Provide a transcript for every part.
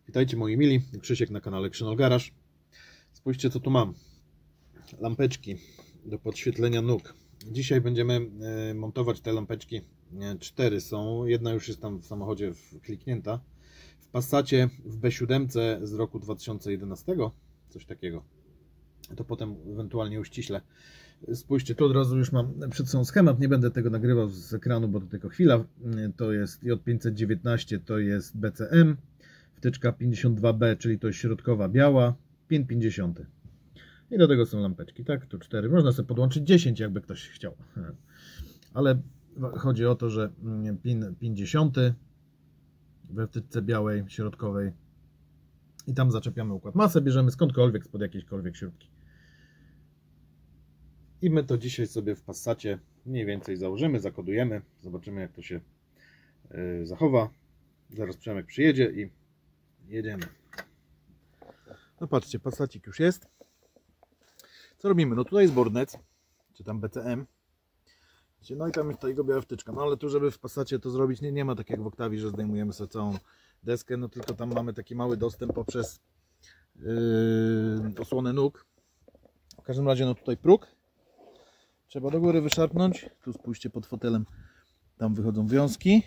Witajcie moi mili, Krzysiek na kanale Krzynol Garage. Spójrzcie co tu mam. Lampeczki do podświetlenia nóg. Dzisiaj będziemy montować te lampeczki. 4 są, jedna już jest tam w samochodzie kliknięta. W Passacie w B7 z roku 2011, coś takiego. To potem ewentualnie uściślę. Spójrzcie, tu od razu już mam przed sobą schemat, nie będę tego nagrywał z ekranu, bo to tylko chwila. To jest J519, to jest BCM, wtyczka 52B, czyli to jest środkowa biała, pin 50. I do tego są lampeczki, tak? Tu 4. Można sobie podłączyć 10, jakby ktoś chciał. Ale chodzi o to, że pin 50 we wtyczce białej, środkowej. I tam zaczepiamy układ. Masę bierzemy skądkolwiek, spod jakiejśkolwiek śrubki. I my to dzisiaj sobie w Passacie mniej więcej założymy, zakodujemy. Zobaczymy, jak to się zachowa. Zaraz Przemek przyjedzie i jedziemy. No patrzcie, Passacik już jest. Co robimy? No tutaj jest Bornec, czy tam BCM. No i tam jest ta jego biała wtyczka. No ale tu, żeby w Passacie to zrobić, nie ma tak jak w Octavii, że zdejmujemy sobie całą deskę. No tylko tam mamy taki mały dostęp poprzez osłonę nóg. W każdym razie no tutaj próg trzeba do góry wyszarpnąć. Tu spójrzcie, pod fotelem tam wychodzą wiązki.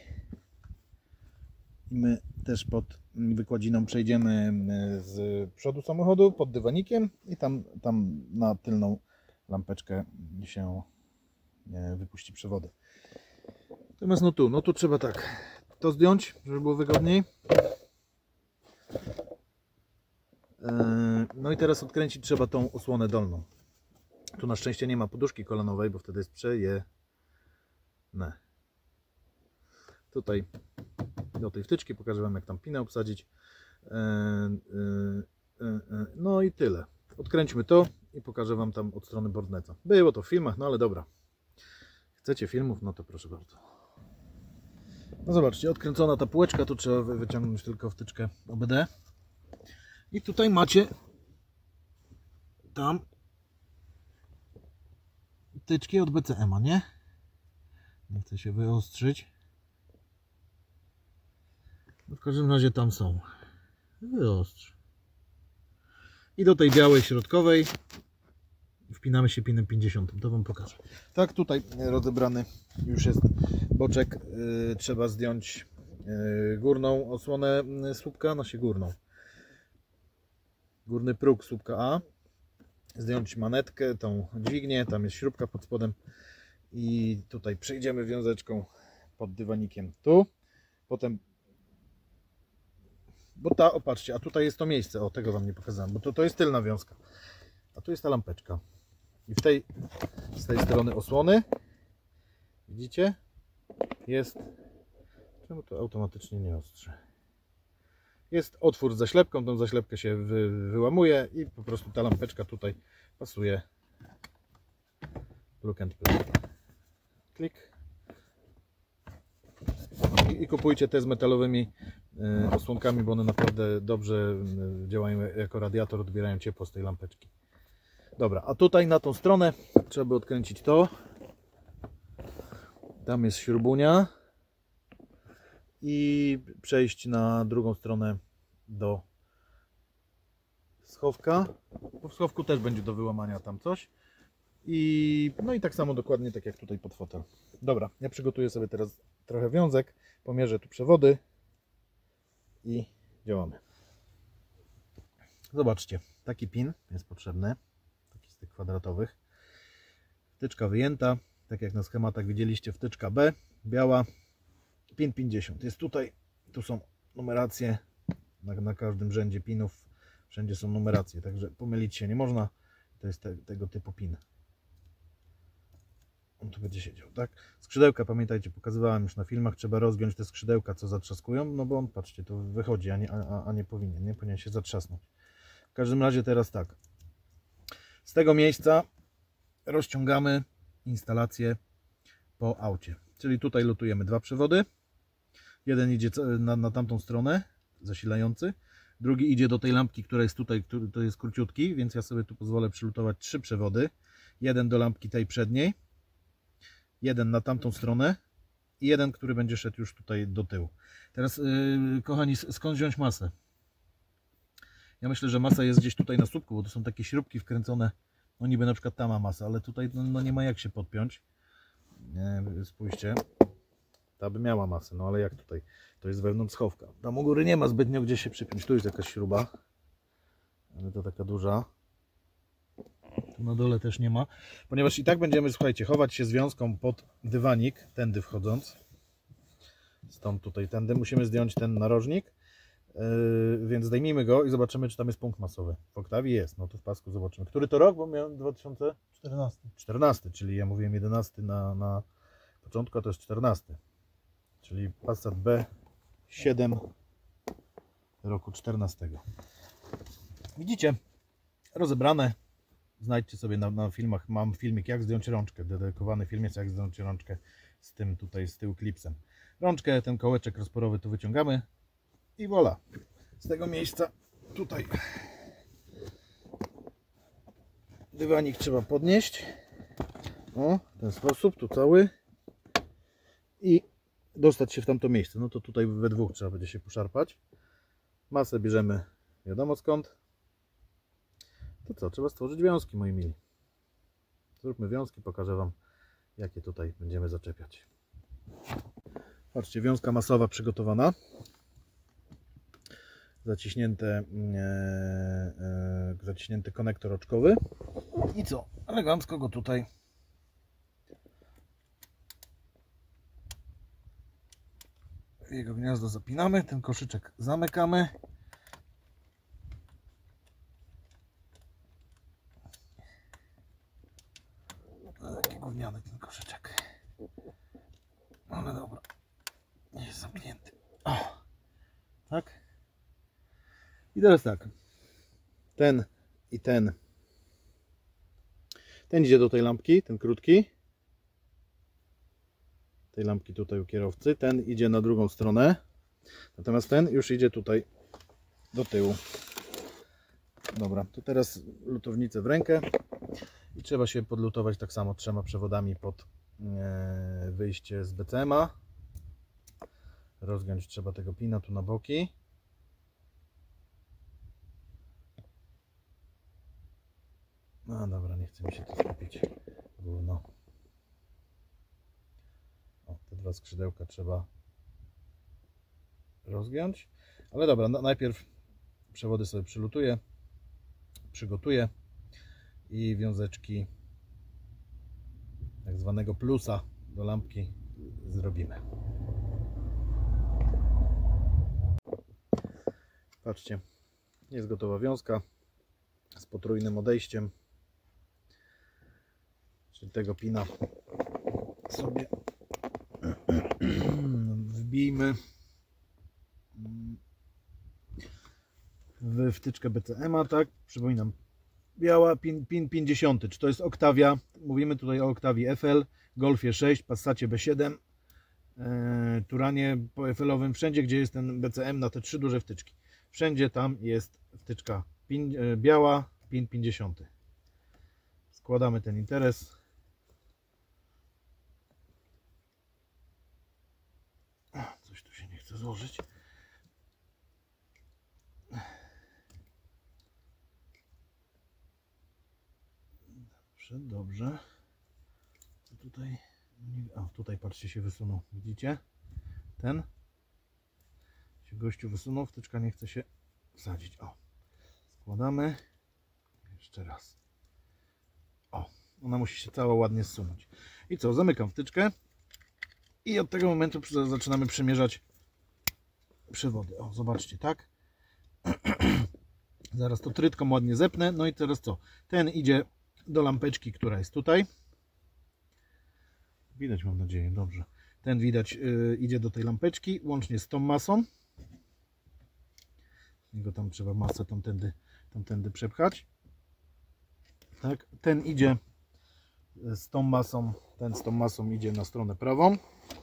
I my też pod wykładziną przejdziemy z przodu samochodu, pod dywanikiem i tam na tylną lampeczkę się wypuści przewody. Natomiast no tu trzeba tak to zdjąć, żeby było wygodniej. No i teraz odkręcić trzeba tą osłonę dolną. Tu na szczęście nie ma poduszki kolanowej, bo wtedy jest przejebane. Tutaj do tej wtyczki pokażę Wam, jak tam pinę obsadzić. No i tyle. Odkręćmy to i pokażę Wam tam od strony Borneca. Było to w filmach, no ale dobra. Chcecie filmów? No to proszę bardzo. No zobaczcie, odkręcona ta półeczka, tu trzeba wyciągnąć tylko wtyczkę OBD. I tutaj macie tam wtyczki od BCM-a, nie? Nie chcę się wyostrzyć. W każdym razie tam są. Wyostrz. I do tej białej środkowej wpinamy się pinem 50. To Wam pokażę. Tak, tutaj rozebrany już jest boczek. Trzeba zdjąć górną osłonę słupka, górną. Górny próg słupka A. Zdjąć manetkę, tą dźwignię, tam jest śrubka pod spodem. I tutaj przejdziemy wiązeczką pod dywanikiem tu. Potem opatrzcie, a tutaj jest to miejsce, o tego Wam nie pokazałem, bo to jest tylna wiązka, a tu jest ta lampeczka i z tej strony osłony, widzicie, jest, czemu to automatycznie nie ostrzy, jest otwór z zaślepką, tą zaślepkę się wyłamuje i po prostu ta lampeczka tutaj pasuje, plug and play, klik i kupujcie te z metalowymi osłonkami, bo one naprawdę dobrze działają jako radiator, odbierają ciepło z tej lampeczki. Dobra, a tutaj na tą stronę trzeba by odkręcić to. Tam jest śrubunia i przejść na drugą stronę do schowka. Po schowku też będzie do wyłamania tam coś. No i tak samo dokładnie tak jak tutaj pod fotel. Dobra, ja przygotuję sobie teraz trochę wiązek, pomierzę tu przewody i działamy. Zobaczcie, taki pin jest potrzebny, taki z tych kwadratowych. Wtyczka wyjęta, tak jak na schematach widzieliście, wtyczka B, biała, pin 50. Jest tutaj, tu są numeracje, na każdym rzędzie pinów, wszędzie są numeracje, także pomylić się nie można. To jest tego typu pin. On tu będzie siedział, tak? Skrzydełka, pamiętajcie, pokazywałem już na filmach, trzeba rozgiąć te skrzydełka, co zatrzaskują, no bo on, patrzcie, to wychodzi, a nie powinien, nie? Powinien się zatrzasnąć. W każdym razie teraz tak. Z tego miejsca rozciągamy instalację po aucie. Czyli tutaj lutujemy 2 przewody. Jeden idzie na tamtą stronę, zasilający. Drugi idzie do tej lampki, która jest tutaj, to jest króciutki, więc ja sobie tu pozwolę przylutować 3 przewody. Jeden do lampki tej przedniej. Jeden na tamtą stronę i jeden, który będzie szedł już tutaj do tyłu. Teraz, kochani, skąd wziąć masę? Ja myślę, że masa jest gdzieś tutaj na słupku, bo to są takie śrubki wkręcone. No niby na przykład ta ma masa, ale tutaj no nie ma jak się podpiąć. Spójrzcie. Ta by miała masę, no ale jak tutaj? To jest wewnątrz schowka. Tam u góry nie ma zbytnio gdzie się przypiąć. Tu jest jakaś śruba, ale to taka duża. Tu na dole też nie ma. Ponieważ i tak będziemy, słuchajcie, chować się związką pod dywanik, tędy wchodząc. Stąd tutaj tędy. Musimy zdjąć ten narożnik. Więc zdejmijmy go i zobaczymy, czy tam jest punkt masowy. W Octavii jest, no to w pasku zobaczymy. Który to rok? Bo miałem 2014, czyli ja mówiłem 11 na początku, a to jest 14. Czyli Passat B7 roku 14. Widzicie? Rozebrane. Znajdźcie sobie na filmach. Mam filmik, jak zdjąć rączkę. Dedykowany film jest, jak zdjąć rączkę z tym tutaj, z tyłu klipsem. Rączkę, ten kołeczek rozporowy tu wyciągamy. I voilà, z tego miejsca tutaj dywanik trzeba podnieść, o, w ten sposób, tu cały, i dostać się w tamto miejsce. No to tutaj we dwóch trzeba będzie się poszarpać. Masę bierzemy wiadomo skąd. To co, trzeba stworzyć wiązki, moi mili. Zróbmy wiązki, pokażę Wam, jakie tutaj będziemy zaczepiać. Patrzcie, wiązka masowa przygotowana. Zaciśnięty konektor oczkowy. I co? Elegancko go tutaj w jego gniazdo zapinamy. Ten koszyczek zamykamy. Taki gówniany ten koszyczek. Ale dobra. Jest zamknięty. O, tak. I teraz tak, ten i ten idzie do tej lampki, ten krótki, tej lampki tutaj u kierowcy, ten idzie na drugą stronę, natomiast ten już idzie tutaj do tyłu. Dobra, to teraz lutownicę w rękę i trzeba się podlutować tak samo 3 przewodami pod wyjście z BCM-a. Rozgiąć trzeba tego pina tu na boki. No dobra, nie chce mi się to skupić. Gówno. O, te 2 skrzydełka trzeba rozgiąć. Ale dobra, no, najpierw przewody sobie przylutuję, przygotuję i wiązeczki tak zwanego plusa do lampki zrobimy. Patrzcie, jest gotowa wiązka z potrójnym odejściem. Czyli tego pina sobie wbijmy w wtyczkę BCM-a, tak? Przypominam, biała, pin 50. Czy to jest Octavia? Mówimy tutaj o Octavii FL, Golfie 6, Passacie B7, Turanie po FL-owym, wszędzie gdzie jest ten BCM na te 3 duże wtyczki. Wszędzie tam jest wtyczka biała, pin 50. Składamy ten interes. Coś tu się nie chce złożyć. Dobrze, dobrze. Co tutaj? A tutaj patrzcie, się wysunął. Widzicie? Ten się gościu wysunął, wtyczka nie chce się wsadzić. O, składamy. Jeszcze raz. O, ona musi się cała ładnie zsunąć. I co? Zamykam wtyczkę. I od tego momentu zaczynamy przymierzać przewody. O, zobaczcie, tak? Zaraz to trytką ładnie zepnę. No i teraz co? Ten idzie do lampeczki, która jest tutaj. Widać, mam nadzieję, dobrze. Ten widać idzie do tej lampeczki, łącznie z tą masą. Z niego tam trzeba masę tamtędy przepchać. Tak? Ten idzie z tą masą, ten z tą masą idzie na stronę prawą.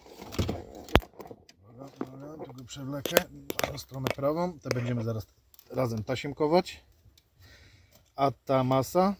Tu go przewlekę na stronę prawą. Te będziemy zaraz razem tasiemkować. A ta masa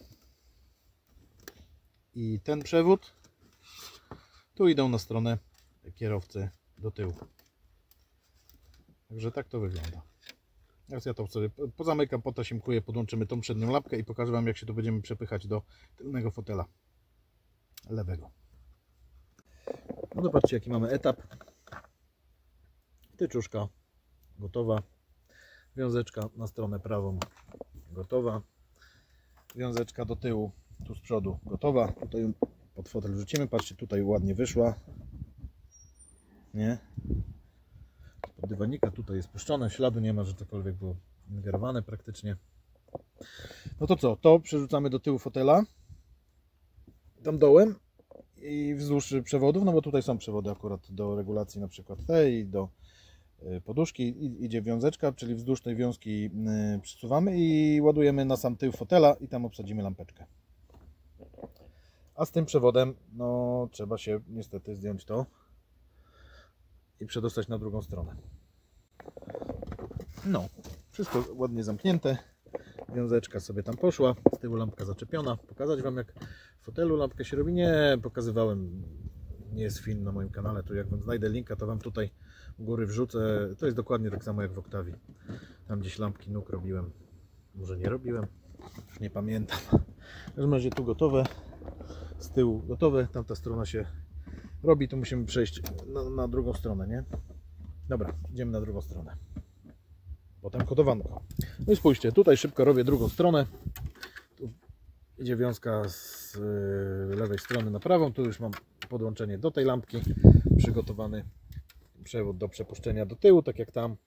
i ten przewód tu idą na stronę kierowcy do tyłu. Także tak to wygląda. Teraz ja to sobie pozamykam, potasimkuję, podłączymy tą przednią lampkę i pokażę Wam, jak się to będziemy przepychać do tylnego fotela lewego. No zobaczcie, jaki mamy etap. Tyczuszka gotowa. Wiązeczka na stronę prawą gotowa. Wiązeczka do tyłu, tu z przodu gotowa. Tutaj ją pod fotel wrzucimy. Patrzcie, tutaj ładnie wyszła. Nie? Pod dywanika tutaj jest puszczone, śladu nie ma, że cokolwiek było ingerowane praktycznie. No to co? To przerzucamy do tyłu fotela. Tam dołem i wzdłuż przewodów, no bo tutaj są przewody akurat do regulacji na przykład tej i do poduszki. Idzie wiązeczka, czyli wzdłuż tej wiązki przesuwamy i ładujemy na sam tył fotela i tam obsadzimy lampeczkę. A z tym przewodem, no trzeba się niestety zdjąć to i przedostać na drugą stronę. No, wszystko ładnie zamknięte. Wiązeczka sobie tam poszła, z tyłu lampka zaczepiona. Pokazać Wam, jak w fotelu lampkę się robi? Nie, pokazywałem. Nie jest film na moim kanale. Tu jak Wam znajdę linka, to Wam tutaj u góry wrzucę. To jest dokładnie tak samo jak w Octavii. Tam gdzieś lampki nóg robiłem. Może nie robiłem, już nie pamiętam. W każdym razie tu gotowe, z tyłu gotowe. Tamta strona się robi, tu musimy przejść na drugą stronę, nie? Dobra, idziemy na drugą stronę. Potem kodowanko. No i spójrzcie, tutaj szybko robię drugą stronę. Tu idzie wiązka z lewej strony na prawą. Tu już mam podłączenie do tej lampki. Przygotowany przewód do przepuszczenia do tyłu, tak jak tam.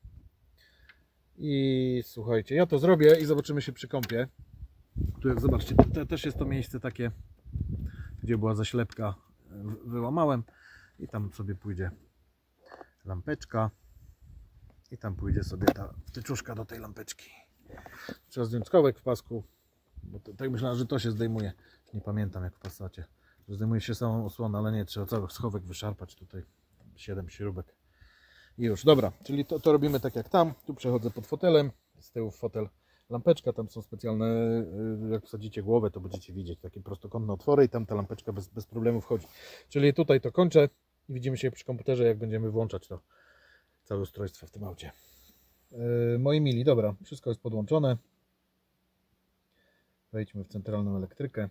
I słuchajcie, ja to zrobię i zobaczymy się przy kąpie. Tu jak zobaczcie, też jest to miejsce takie, gdzie była zaślepka. Wyłamałem i tam sobie pójdzie lampeczka. I tam pójdzie sobie ta tyczuszka do tej lampeczki. Trzeba zdjąć schowek w pasku, bo tak myślałem, że to się zdejmuje. Nie pamiętam jak w Passacie. Zdejmuje się samą osłonę, ale nie, trzeba cały schowek wyszarpać. Tutaj 7 śrubek. I już, dobra, czyli to robimy tak jak tam. Tu przechodzę pod fotelem, z tyłu w fotel lampeczka. Tam są specjalne, jak wsadzicie głowę, to będziecie widzieć takie prostokątne otwory i tam ta lampeczka bez problemu wchodzi. Czyli tutaj to kończę i widzimy się przy komputerze, jak będziemy włączać to całe ustrojstwo w tym aucie. Moi mili, dobra, wszystko jest podłączone. Wejdźmy w centralną elektrykę.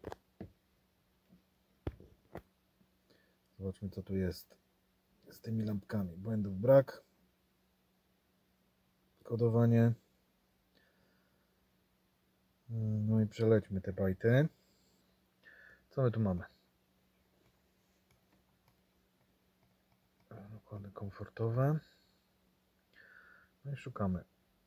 Zobaczmy, co tu jest z tymi lampkami. Błędów brak. Kodowanie. No i przelećmy te bajty. Co my tu mamy? Nakłady komfortowe. No i szukamy.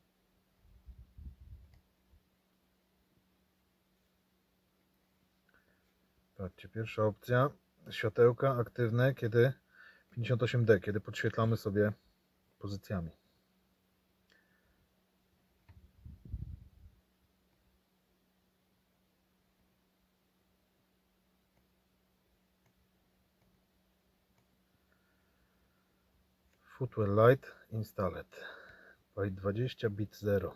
Patrzcie, pierwsza opcja. Światełka aktywne, kiedy 58D, kiedy podświetlamy sobie pozycjami. Footwell Light Installed. Byte 20, bit 0.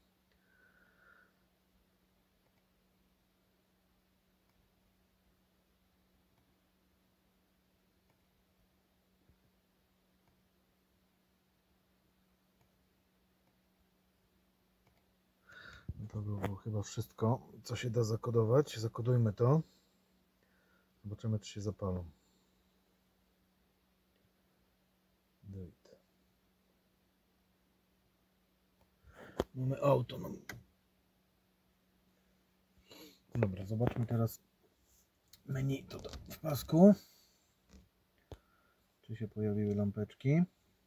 To było chyba wszystko, co się da zakodować. Zakodujmy to. Zobaczymy, czy się zapalą. Mamy auto. Dobra, zobaczmy teraz menu tutaj w pasku. Czy się pojawiły lampeczki.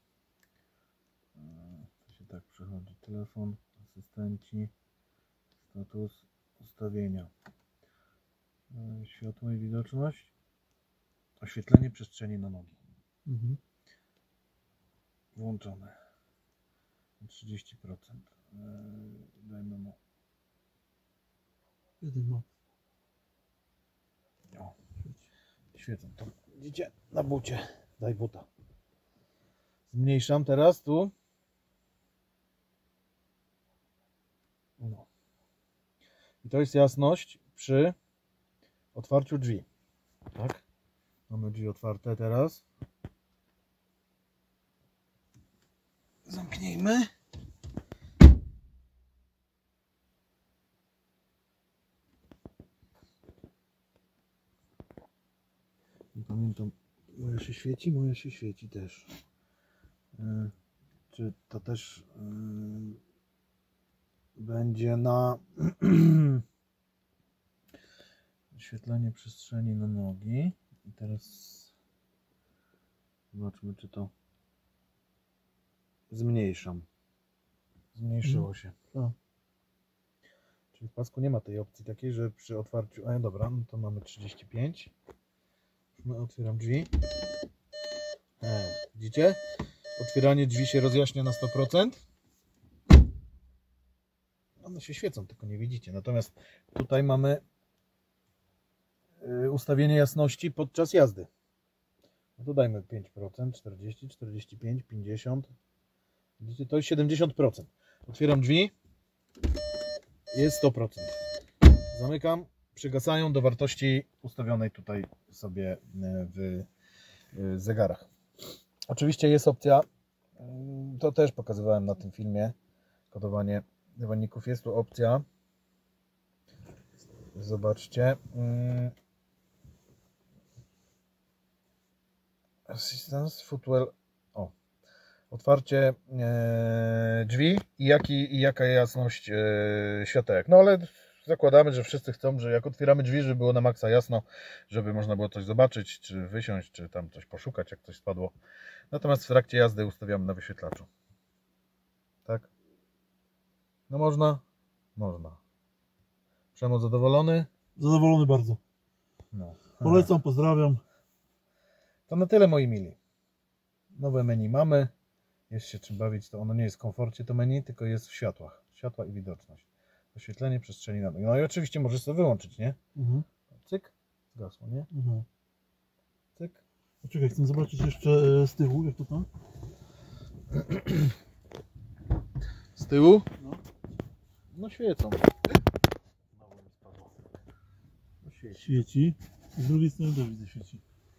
To się tak przechodzi. Telefon, asystenci, status, ustawienia. Światło i widoczność. Oświetlenie przestrzeni na nogi. Włączone. 30%. Dajmy mu. O, świecą to. Widzicie? Na bucie. Daj buta. Zmniejszam teraz tu. No. I to jest jasność przy otwarciu drzwi. Tak? Mamy drzwi otwarte teraz. Zamknijmy. to moja się świeci? Moja się świeci też. Czy to też będzie na wyświetlenie przestrzeni na nogi. I teraz zobaczmy, czy to zmniejszam. Zmniejszyło się. Czyli w pasku nie ma tej opcji takiej, że przy otwarciu... A dobra, no to mamy 35. Otwieram drzwi. Widzicie? Otwieranie drzwi się rozjaśnia na 100%. One się świecą, tylko nie widzicie. Natomiast tutaj mamy ustawienie jasności podczas jazdy. No to dajmy 5%, 40, 45, 50. Widzicie, to jest 70%. Otwieram drzwi. Jest 100%. Zamykam. Przygasają do wartości ustawionej tutaj sobie w zegarach. Oczywiście jest opcja, to też pokazywałem na tym filmie, kodowanie dywanników. Jest tu opcja, zobaczcie, Assistance Footwell, otwarcie drzwi i jaka jasność światełek. No ale zakładamy, że wszyscy chcą, że jak otwieramy drzwi, żeby było na maksa jasno, żeby można było coś zobaczyć, czy wysiąść, czy tam coś poszukać, jak coś spadło. Natomiast w trakcie jazdy ustawiamy na wyświetlaczu. Tak? No można? Można. Przemo zadowolony? Zadowolony bardzo. No. Polecam, pozdrawiam. To na tyle, moi mili. Nowe menu mamy. Jest się czym bawić. To ono nie jest w komforcie, to menu, tylko jest w światłach. Światła i widoczność. Oświetlenie przestrzeni na nogi. No i oczywiście możesz sobie wyłączyć, nie? Cyk. Zgasło, nie? Cyk. Czekaj, chcę zobaczyć jeszcze z tyłu, jak to tam. Z tyłu? No. No świecą. No świeci. Świeci. Z drugiej strony też widzę świeci.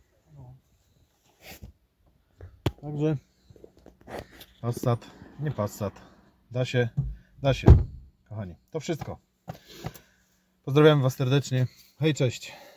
Także Passat, nie Passat. Da się, kochani. To wszystko. Pozdrawiam Was serdecznie. Hej, cześć.